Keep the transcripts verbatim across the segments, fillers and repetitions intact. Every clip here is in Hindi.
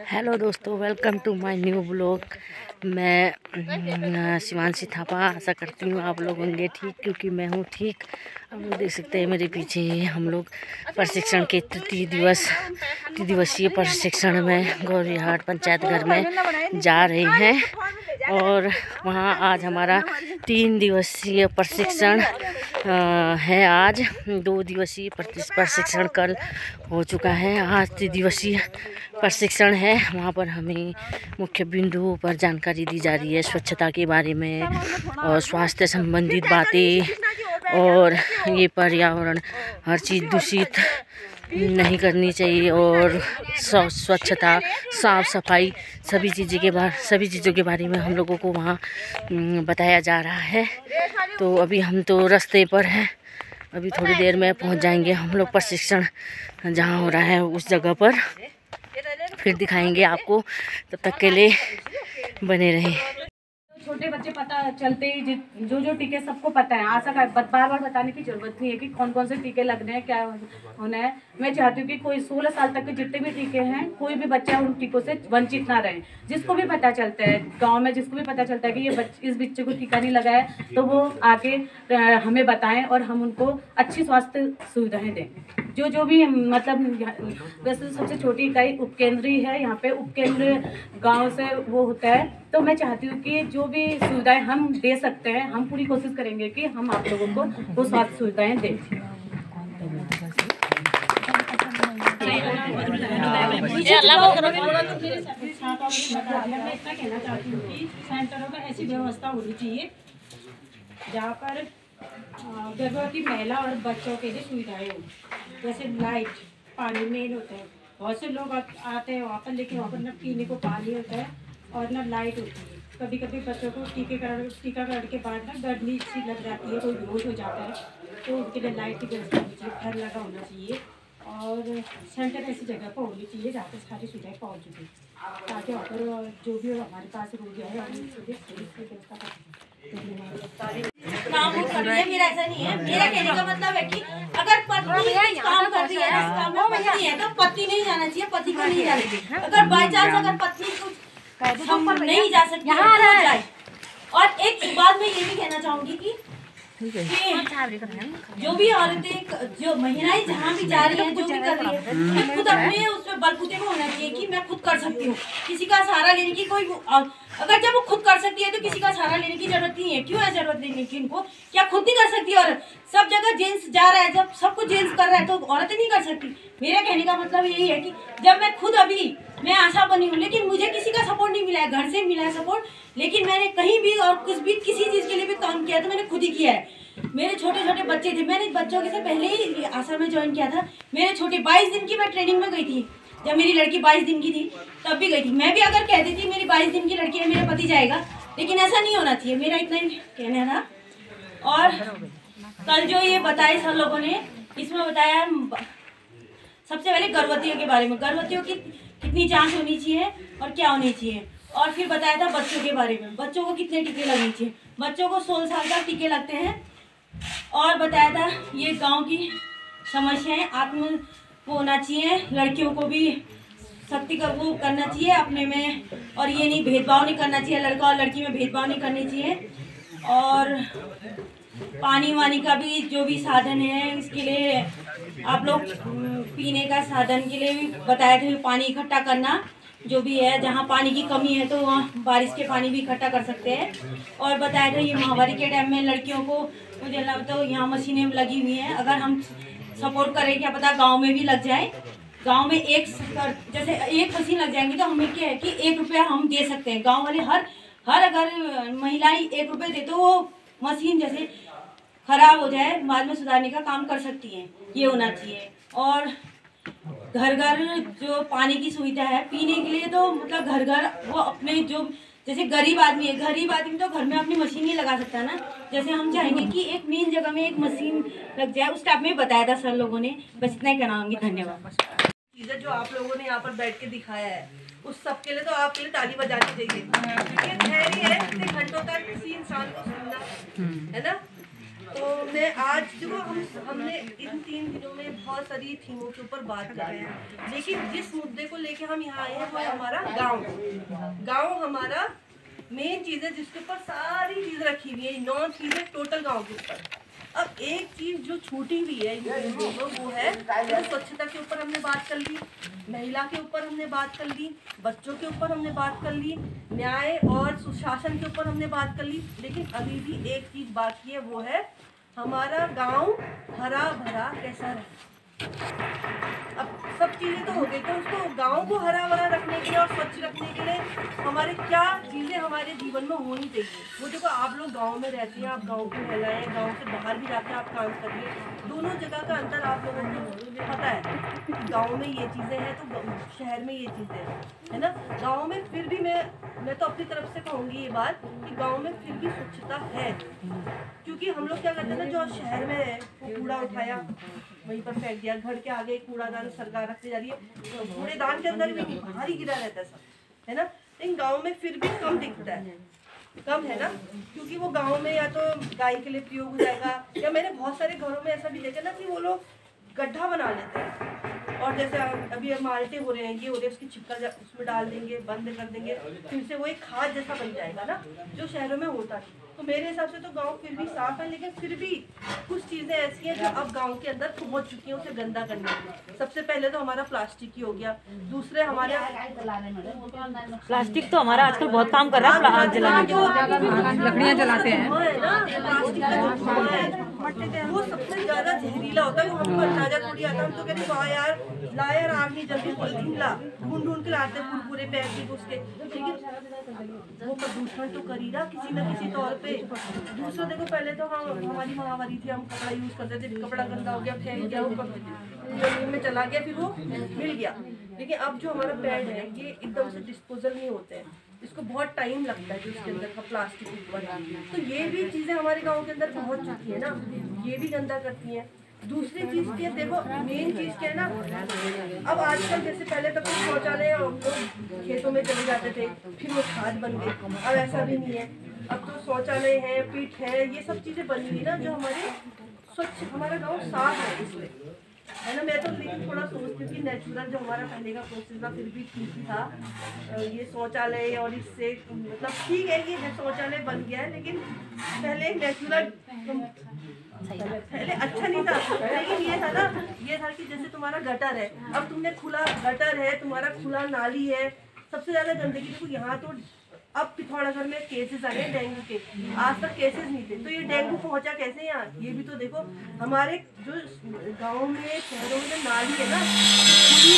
हेलो दोस्तों, welcome to my new blog. मैं शिवांशी थापा। आशा करती हूँ आप लोग होंगे ठीक, क्योंकि मैं हूँ ठीक। अब लोग देख सकते हैं मेरे पीछे हम लोग प्रशिक्षण के तृतीय दिवस त्रिदिवसीय प्रशिक्षण में गौरीहाट पंचायत घर में जा रहे हैं। और वहाँ आज हमारा तीन दिवसीय प्रशिक्षण है। आज दो दिवसीय प्रशिक्षण कल हो चुका है, आज त्रिदिवसीय प्रशिक्षण है। वहाँ पर हमें मुख्य बिंदुओं पर जानकारी दी जा रही है, स्वच्छता के बारे में और स्वास्थ्य संबंधित बातें, और ये पर्यावरण हर चीज़ दूषित नहीं करनी चाहिए, और स्वच्छता साफ सफाई सभी चीज़ों के बारे सभी चीज़ों के बारे में हम लोगों को वहाँ बताया जा रहा है। तो अभी हम तो रास्ते पर हैं, अभी थोड़ी देर में पहुँच जाएंगे हम लोग प्रशिक्षण जहाँ हो रहा है उस जगह पर। फिर दिखाएंगे आपको, तब तक के लिए बने रहें। छोटे बच्चे पता चलते ही जो जो टीके सबको पता है, आशा का बार बार बताने की जरूरत नहीं है कि कौन कौन से टीके लगने हैं, क्या होना है। मैं चाहती हूँ कि कोई सोलह साल तक के जितने भी टीके हैं, कोई भी बच्चा उन टीकों से वंचित ना रहे। जिसको भी पता चलता है गांव में, जिसको भी पता चलता है कि ये बच्चे इस बच्चे को टीका नहीं लगा है, तो वो आके हमें बताएं और हम उनको अच्छी स्वास्थ्य सुविधाएं दें। जो जो भी मतलब वैसे सबसे छोटी इकाई उपकेंद्री है, यहाँ पे उपकेंद्र गांव से वो होता है। तो मैं चाहती हूँ कि जो भी सुविधाएं हम दे सकते हैं, हम पूरी कोशिश करेंगे कि हम आप लोगों को वो स्वास्थ्य सुविधाएं दें। मैं इतना कहना चाहती हूँ कि सेंटरों में ऐसी व्यवस्था होनी चाहिए जहाँ पर गर्भवती महिला और बच्चों के लिए सुविधाएं हो, जैसे लाइट, पानी मेन होता है। बहुत से लोग आते हैं वहाँ पर, लेकिन वहाँ पर न पीने को पानी होता है और न लाइट होती है। कभी कभी बच्चों को टीकाकरण टीकाकरण के बाद ना गर्मी सी लग जाती है, कोई बेहोश हो जाता है, तो उनके लिए लाइट की व्यवस्था होनी चाहिए, घर लगा होना चाहिए, और सेंटर ऐसी जगह पर होनी चाहिए जहाँ पर सारी सुविधाएँ पहुँच चुकी, ताकि वहाँ पर जो भी हमारे पास रोगी है हम उसकी व्यवस्था कर सकें। काम वो कर रही है, मेरा ऐसा नहीं है। मेरा कहने का मतलब है कि अगर पत्नी काम कर रही है, इस काम में पत्नी है, तो पति नहीं जाना चाहिए, पति को नहीं जाना चाहिए। अगर बाई चांस अगर पत्नी कुछ नहीं जा सकती है तो जाए। और एक बात मैं ये भी कहना चाहूंगी कि जो भी औरतें, जो महिलाएं जहाँ भी जा रही हैं, जो भी कर रही है, खुद अपने उसमें बलबूते में होना चाहिए कि मैं खुद कर सकती हूँ। किसी का सहारा लेने की कोई, अगर जब वो खुद कर सकती है तो किसी का सहारा लेने की जरूरत नहीं है। क्यों है जरूरत लेने की उनको? क्या खुद नहीं कर सकती? और सब जगह जेंट्स जा रहा है, जब सब कुछ जेंट्स कर रहा है तो औरतें नहीं कर सकती। मेरा कहने का मतलब यही है कि जब मैं खुद, अभी मैं आशा बनी हूँ, लेकिन मुझे किसी का सपोर्ट नहीं मिला है, घर से मिला है सपोर्ट, लेकिन मैंने कहीं भी और कुछ भी किसी चीज़ के लिए भी काम किया तो मैंने खुद ही किया है। मेरे छोटे छोटे बच्चे थे, मैंने बच्चों के से पहले ही आशा में ज्वाइन किया था। मेरे छोटे बाईस दिन की मैं ट्रेनिंग में गई थी, जब मेरी लड़की बाईस दिन की थी तब भी गई थी। मैं भी अगर कहती थी मेरी बाईस दिन की लड़की है, मेरा पति जाएगा, लेकिन ऐसा नहीं होना चाहिए। मेरा इतना ही कहना था। और कल जो ये बताए सर लोगों ने, इसमें बताया सबसे पहले गर्भवतियों के बारे में, गर्भवतियों की कितनी जांच होनी चाहिए और क्या होनी चाहिए, और फिर बताया था बच्चों के बारे में, बच्चों को कितने टीके लगने चाहिए। बच्चों को सोलह साल तक टीके लगते हैं। और बताया था ये गांव की समस्याएं, आत्म वो होना चाहिए, लड़कियों को भी शक्ति का वो करना चाहिए अपने में, और ये नहीं भेदभाव नहीं करना चाहिए, लड़का और लड़की में भेदभाव नहीं करनी चाहिए। और पानी वानी का भी जो भी साधन है, इसके लिए आप लोग पीने का साधन के लिए भी बताया था, पानी इकट्ठा करना जो भी है, जहाँ पानी की कमी है तो वहाँ बारिश के पानी भी इकट्ठा कर सकते हैं। और बताया था ये महामारी के टाइम में लड़कियों को, मुझे लगता है यहाँ मशीनें लगी हुई हैं, अगर हम सपोर्ट करें, क्या पता गांव में भी लग जाए। गांव में एक जैसे एक मशीन लग जाएंगी तो हमें क्या है कि एक रुपया हम दे सकते हैं। गांव वाले हर हर अगर महिलाएं एक रुपये दे तो वो मशीन जैसे खराब हो जाए बाद में सुधारने का काम कर सकती हैं, ये होना चाहिए। और घर घर जो पानी की सुविधा है पीने के लिए, तो मतलब घर घर वो अपने जो, जैसे गरीब आदमी है, गरीब आदमी तो घर में अपनी मशीन नहीं लगा सकता ना। जैसे हम चाहेंगे कि एक मेन जगह में एक मशीन लग जाए, उस टाइप में बताया था सर लोगों ने। बस इतना ही कहना। धन्यवाद। चीज़ें जो आप लोगों ने यहाँ पर बैठ के दिखाया है, उस सब के लिए तो आपके लिए ताली बजानी चाहिए। क्योंकि धैर्य है इतने घंटों तक किसी इंसान को सुनना, है ना। तो मैं आज जो हम हमने इन तीन दिनों में बहुत सारी थीमों के ऊपर बात कर रहे हैं, लेकिन जिस मुद्दे को लेके हम यहाँ आए हैं वो है हमारा गांव। गांव हमारा मेन चीज़ है जिसके ऊपर सारी चीज़ रखी हुई है, नौ चीज़ें टोटल गांव के ऊपर। अब एक चीज़ जो छूटी हुई है इन दोनों वो है तो स्वच्छता के ऊपर हमने बात कर ली, महिला के ऊपर हमने बात कर ली, बच्चों के ऊपर हमने बात कर ली, न्याय और सुशासन के ऊपर हमने बात कर ली। लेकिन अभी भी एक चीज़ बाकी है, वो है हमारा गांव हरा भरा कैसा रहे। अब सब चीज़ें तो हो गई, तो उसको गांव को हरा भरा रखने के लिए और स्वच्छ रखने के लिए हमारे क्या चीज़ें हमारे जीवन में होनी चाहिए। वो देखो आप लोग गांव में रहते हैं, आप गांव की महिलाएं, गांव से बाहर भी जाके आप काम करिए, दोनों जगह का अंतर आप लोगों को पता है। गांव में ये चीज़ें हैं तो शहर में ये चीज़ें हैं, है ना। गाँव में फिर भी मैं मैं तो अपनी तरफ से कहूँगी ये बात कि गाँव में फिर भी स्वच्छता है, क्योंकि हम लोग क्या करते हैं ना, जो शहर में है वो कूड़ा उठाया वहीं पर फेंक दिया, घर के आगे कूड़ादान सरकार रखती जा रही है, कूड़ेदान के अंदर भी बाहर ही गिरा रहता है सब, है ना। लेकिन गांव में फिर भी कम दिखता है, कम है ना, क्योंकि वो गांव में या तो गाय के लिए प्रयोग हो जाएगा, या मैंने बहुत सारे घरों में ऐसा भी देखा ना कि वो लोग गड्ढा बना लेते हैं और जैसे अभी माल्टे हो रहे हैं, ये हो रहे हैं, उसकी छिपका उसमें डाल देंगे, बंद कर देंगे, फिर से वो एक खाद जैसा बन जाएगा ना, जो शहरों में होता है। तो मेरे हिसाब से तो गांव फिर भी साफ है, लेकिन फिर भी कुछ चीज़ें ऐसी हैं जो अब गांव के अंदर पहुंच चुकी हैं उसे गंदा करने के। सबसे पहले तो हमारा प्लास्टिक ही हो गया, दूसरे हमारे प्लास्टिक तो हमारा आजकल बहुत काम कर रहा है, आग जलाने में लकड़ियाँ जलाते हैं ना, प्लास्टिक का जो धुआं है वो सबसे ज़्यादा जहरीला होता है। वो हमको अंदाजा थोड़ी आता है, हम तो कहते वाह यार ला यार आग नहीं जल्दी पॉलिथीन ला, ढूंढ ढूंढ के लाते हैं पूरे पैकेट उसके, लेकिन वो प्रदूषण तो कर ही रहा किसी न किसी तौर पे। दूसरा देखो, पहले तो हम हमारी महामारी थी, हम कपड़ा यूज करते थे, कपड़ा गंदा हो गया फेंक गया, वो जमीन में चला गया, फिर वो मिल गया। लेकिन अब जो हमारा पैड है ये एकदम से डिस्पोजल नहीं होते हैं, इसको बहुत टाइम लगता है जो इसके अंदर का प्लास्टिक ऊपर। तो ये भी चीज़ें हमारे गाँव के अंदर पहुँच चुकी है ना, ये भी गंदा करती हैं। दूसरी चीज़ क्या देखो, मेन चीज़ क्या है ना, अब आजकल जैसे पहले तक तो शौचालय लोग खेतों में चले जाते थे, फिर वो खाद बन गए, अब ऐसा भी नहीं है। अब तो शौचालय है, पीठ है, ये सब चीज़ें बनी हुई ना जो हमारे स्वच्छ, हमारा गांव साफ है इसमें, है ना। मैं तो लेकिन थोड़ा सोचती हूँ कि नेचुरल जो हमारा पहले का प्रोसेस था फिर भी ठीक ही था। ये शौचालय और इससे मतलब ठीक है कि शौचालय बन गया है, लेकिन पहले नेचुरल पहले अच्छा नहीं था। लेकिन ये था ना, ये था कि जैसे तुम्हारा गटर है, अब तुमने खुला गटर है, तुम्हारा खुला नाली है, सबसे ज़्यादा गंदगी देखो यहाँ तो। अब पिथौरागढ़ में केसेस आ गए डेंगू के, आज तक केसेस नहीं थे, तो ये डेंगू पहुंचा कैसे यहाँ, ये भी तो देखो। हमारे जो गांव में शहरों में जो नाली है ना खुली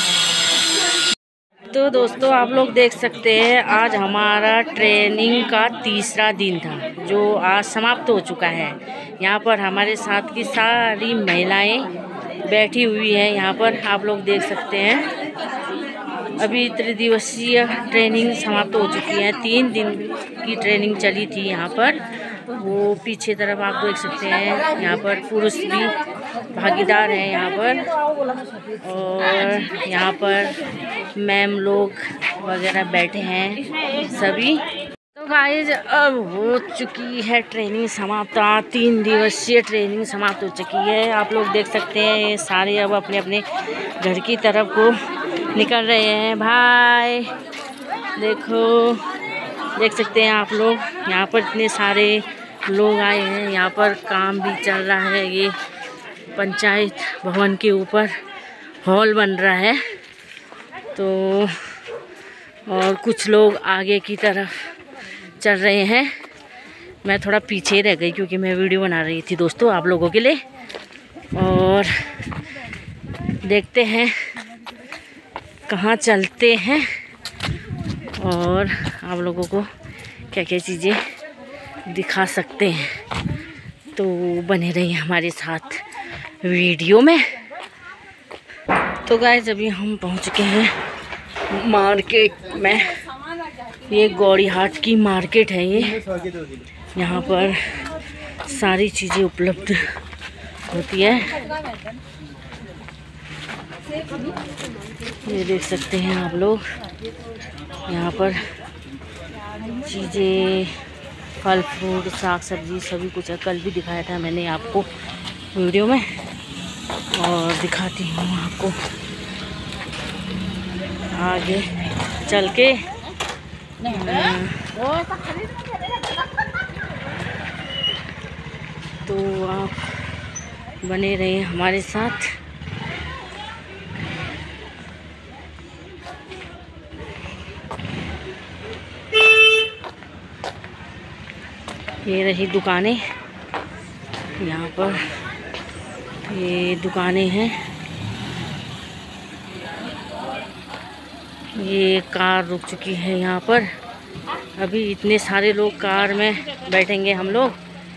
है। तो दोस्तों आप लोग देख सकते हैं आज हमारा ट्रेनिंग का तीसरा दिन था जो आज समाप्त हो चुका है। यहाँ पर हमारे साथ की सारी महिलाएं बैठी हुई हैं, यहाँ पर आप लोग देख सकते हैं। अभी त्रिदिवसीय ट्रेनिंग समाप्त हो चुकी है, तीन दिन की ट्रेनिंग चली थी यहाँ पर। वो पीछे तरफ आप देख सकते हैं, यहाँ पर पुरुष भी भागीदार हैं यहाँ पर, और यहाँ पर मैम लोग वगैरह बैठे हैं सभी। तो गाइज अब हो चुकी है ट्रेनिंग समाप्त, तीन दिवसीय ट्रेनिंग समाप्त हो चुकी है। आप लोग देख सकते हैं ये सारे अब अपने अपने घर की तरफ को निकल रहे हैं। भाई देखो, देख सकते हैं आप लोग, यहाँ पर इतने सारे लोग आए हैं। यहाँ पर काम भी चल रहा है, ये पंचायत भवन के ऊपर हॉल बन रहा है। तो और कुछ लोग आगे की तरफ चल रहे हैं, मैं थोड़ा पीछे रह गई क्योंकि मैं वीडियो बना रही थी दोस्तों आप लोगों के लिए। और देखते हैं कहाँ चलते हैं और आप लोगों को क्या क्या चीज़ें दिखा सकते हैं, तो बने रहिए हमारे साथ वीडियो में। तो गाइस अभी हम पहुँच चुके हैं मार्केट में। ये गौरी हाट की मार्केट है, ये यहाँ पर सारी चीज़ें उपलब्ध होती है। ये देख सकते हैं आप लोग, यहाँ पर चीज़ें फल फ्रूट साग सब्जी सभी कुछ है। कल भी दिखाया था मैंने आपको वीडियो में, और दिखाती हूँ आपको आगे चल के। तो आप बने रहिए हमारे साथ। ये रही दुकानें, यहाँ पर ये दुकानें हैं। ये कार रुक चुकी है यहाँ पर। अभी इतने सारे लोग कार में बैठेंगे हम लोग।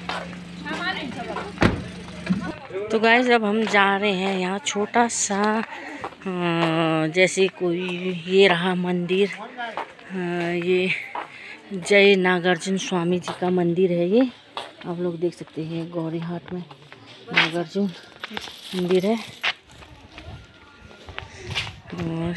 तो गाइस अब हम जा रहे हैं यहाँ छोटा सा आ, जैसे कोई ये रहा मंदिर। आ, ये जय नागार्जुन स्वामी जी का मंदिर है। ये आप लोग देख सकते हैं, गौरी हाट में नागार्जुन मंदिर है। और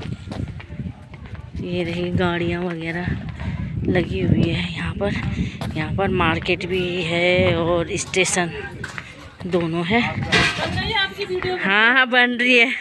ये रही गाड़ियाँ वगैरह लगी हुई है यहाँ पर। यहाँ पर मार्केट भी है और स्टेशन दोनों है। हाँ हाँ बन रही है।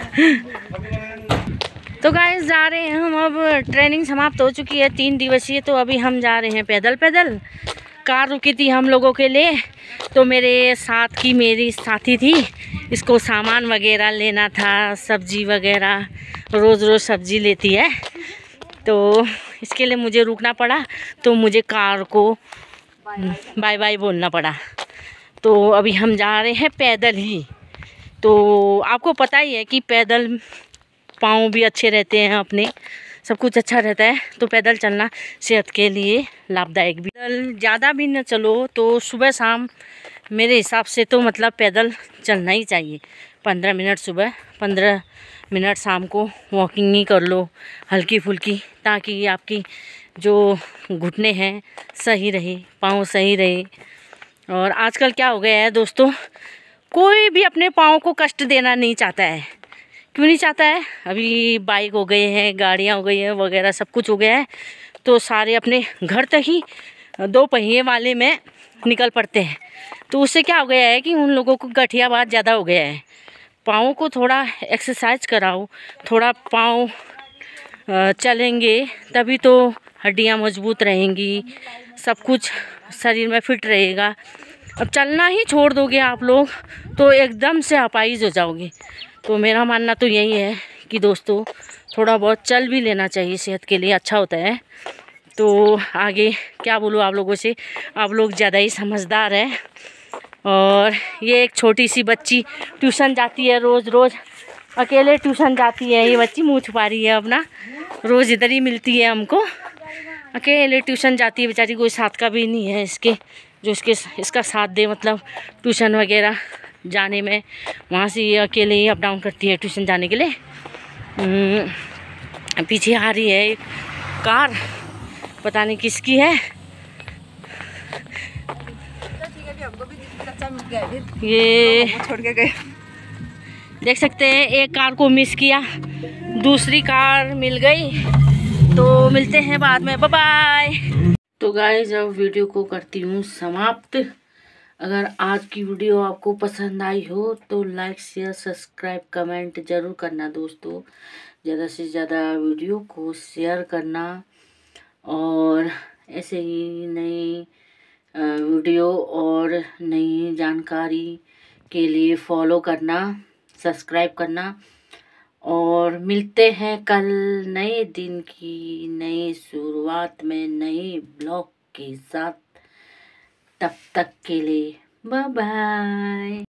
तो गाइस जा रहे हैं हम। अब ट्रेनिंग समाप्त हो चुकी है तीन दिवसीय, तो अभी हम जा रहे हैं पैदल पैदल। कार रुकी थी हम लोगों के लिए, तो मेरे साथ की मेरी साथी थी, इसको सामान वगैरह लेना था, सब्जी वगैरह, रोज़ रोज़ सब्जी लेती है, तो इसके लिए मुझे रुकना पड़ा। तो मुझे कार को बाय बाय बोलना पड़ा। तो अभी हम जा रहे हैं पैदल ही। तो आपको पता ही है कि पैदल पाँव भी अच्छे रहते हैं, अपने सब कुछ अच्छा रहता है। तो पैदल चलना सेहत के लिए लाभदायक भी। पैदल ज़्यादा भी न चलो तो सुबह शाम मेरे हिसाब से तो मतलब पैदल चलना ही चाहिए। पंद्रह मिनट सुबह, पंद्रह मिनट शाम को वॉकिंग ही कर लो हल्की फुल्की, ताकि आपकी जो घुटने हैं सही रहे, पाँव सही रहे। और आजकल क्या हो गया है दोस्तों, कोई भी अपने पाँव को कष्ट देना नहीं चाहता है। क्यों नहीं चाहता है? अभी बाइक हो गए हैं, गाड़ियाँ हो गई हैं वगैरह, सब कुछ हो गया है, तो सारे अपने घर तक ही दो पहिए वाले में निकल पड़ते हैं। तो उससे क्या हो गया है कि उन लोगों को गठियावाद ज़्यादा हो गया है। पाँव को थोड़ा एक्सरसाइज कराओ, थोड़ा पाँव चलेंगे तभी तो हड्डियाँ मजबूत रहेंगी, सब कुछ शरीर में फिट रहेगा। अब चलना ही छोड़ दोगे आप लोग तो एकदम से अपाहिज हो जाओगे। तो मेरा मानना तो यही है कि दोस्तों थोड़ा बहुत चल भी लेना चाहिए, सेहत के लिए अच्छा होता है। तो आगे क्या बोलूँ आप लोगों से, आप लोग ज़्यादा ही समझदार हैं। और ये एक छोटी सी बच्ची ट्यूशन जाती है, रोज़ रोज़ अकेले ट्यूशन जाती है। ये बच्ची मुँह छुपा रही है अपना, रोज़ इधर ही मिलती है हमको, अकेले ट्यूशन जाती है बेचारी, कोई साथ का भी नहीं है इसके जो इसके इसका साथ दे, मतलब ट्यूशन वगैरह जाने में। वहाँ से ये अकेले ही अप डाउन करती है ट्यूशन जाने के लिए। पीछे आ रही है एक कार, पता नहीं किसकी है। ये छोड़ के गए, देख सकते हैं एक कार को मिस किया, दूसरी कार मिल गई। तो मिलते हैं बाद में, बाय बाय। तो गाइस अब वीडियो को करती हूँ समाप्त। अगर आज की वीडियो आपको पसंद आई हो तो लाइक शेयर सब्सक्राइब कमेंट ज़रूर करना दोस्तों। ज़्यादा से ज़्यादा वीडियो को शेयर करना, और ऐसे ही नई वीडियो और नई जानकारी के लिए फॉलो करना, सब्सक्राइब करना। और मिलते हैं कल नए दिन की नई शुरुआत में नए ब्लॉग के साथ। तब तक के लिए बाय बाय।